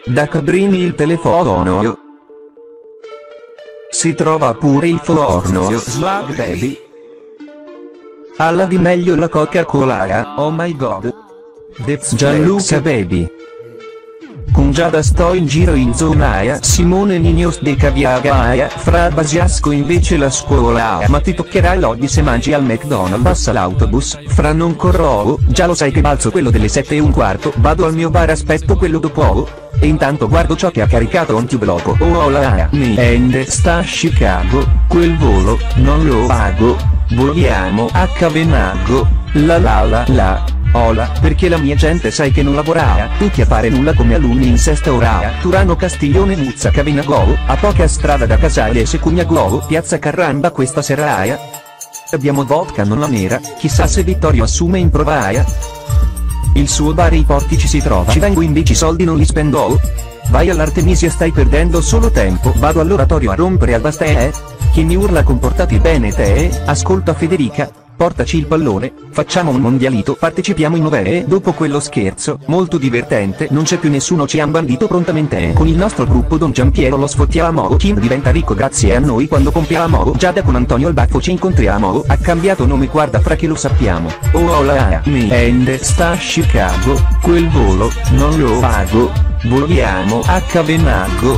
Da Cabrini il telefono. Si trova pure il forno. Slug baby. Alla di meglio la Coca-Cola. Oh my god. That's Gianluca baby. Con Giada sto in giro in zona. Simone Ninios de Caviaga. Fra Basiasco invece la scuola. Ma ti toccherà l'oggi se mangi al McDonald's. Passa l'autobus. Fra non corro. Già lo sai che balzo quello delle 7:15. Vado al mio bar, aspetto quello dopo. E intanto guardo ciò che ha caricato on tube loco. Oh la mi ende sta a Chicago. Quel volo non lo pago. Voliamo a Cavenago. La. Ola, perché la mia gente sai che non lavora, tutti a fare nulla come alunni in sesta ora. Turano Castiglione Muzza Cavenago, a poca strada da Casale Secugnago, Piazza Carramba questa sera. Abbiamo vodka non la nera, chissà se Vittorio assume in provaia. Il suo bar ai portici si trova, ci vengo in bici, soldi non li spendo. Vai all'Artemisia, stai perdendo solo tempo, vado all'oratorio a rompere al bastè. Chi mi urla comportati bene te, ascolta Federica. Portaci il pallone, facciamo un mondialito, partecipiamo in 9. Dopo quello scherzo, molto divertente, non c'è più nessuno, ci han bandito prontamente. Con il nostro gruppo Don Giampiero lo sfottiamo. Kim diventa ricco grazie a noi quando compiamo. Giada con Antonio il baffo ci incontriamo. Ha cambiato nome, guarda fra che lo sappiamo. Oh la mi ende sta a Chicago. Quel volo non lo pago. Voliamo a Cavenago.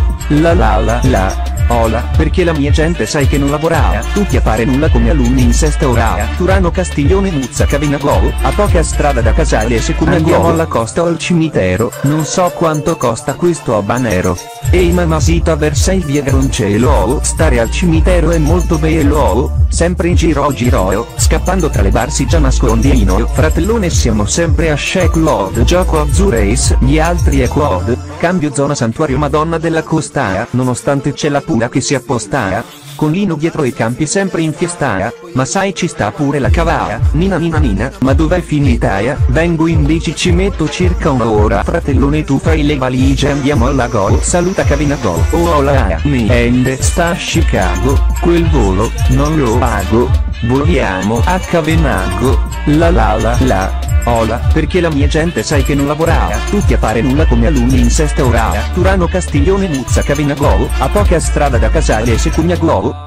La. Ola, perché la mia gente sai che non lavora, tutti a fare nulla come alunni in sesta ora. Turano Castiglione Muzza Cavenago, a poca strada da Casale Secugnago. Andiamo alla costa o al cimitero, non so quanto costa questo habanero. Ehi mamasita Versailles via Groncello, stare al cimitero è molto bello. Sempre in giro, scappando tra le bar si già nascondino. Fratellone siamo sempre a Shake Lord, gioco a Zurace, gli altri è quad. Cambio zona santuario Madonna della Costa, nonostante c'è la pura che si apposta. Con Lino dietro i campi sempre in fiesta, ma sai ci sta pure la cavara. Nina, ma dov'è finita? Vengo in bici, ci metto circa un'ora. Fratellone tu fai le valigie, andiamo alla gol. Saluta Cavenago. Oh la mi ende sta a Chicago. Quel volo non lo pago. Voliamo a Cavenago. La. Ola, perché la mia gente sai che non lavora, tutti a fare nulla come alunni in sesta ora. Turano Castiglione Muzza Cavenago, a poca strada da Casale Secugnago.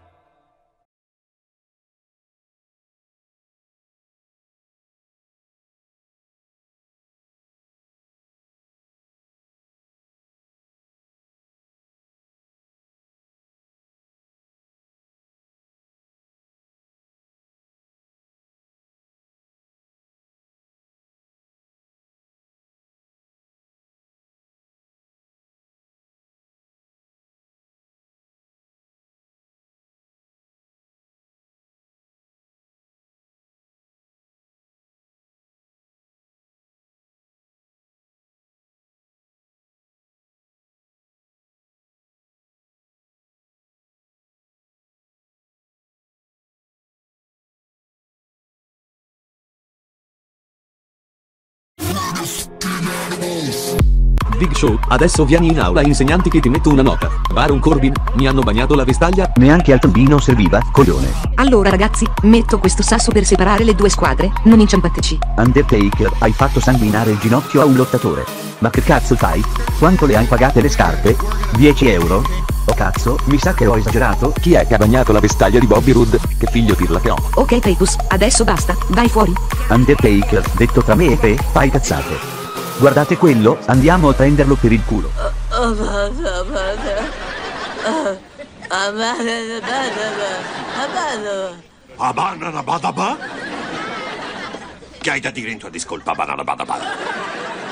Big Show, adesso vieni in aula insegnanti che ti metto una nota. Baron Corbin, mi hanno bagnato la vestaglia? Neanche al tombino serviva, coglione. Allora ragazzi, metto questo sasso per separare le due squadre, non inciampateci. Undertaker, hai fatto sanguinare il ginocchio a un lottatore. Ma che cazzo fai? Quanto le hai pagate le scarpe? 10 euro? Oh cazzo, mi sa che ho esagerato. Chi è che ha bagnato la vestaglia di Bobby Roode? Che figlio pirla che ho. Ok Titus, adesso basta, vai fuori. Undertaker, detto tra me e te, fai cazzate. Guardate quello, andiamo a prenderlo per il culo. Banana badaba? Che hai da dire in tua discolpa, banana badaba?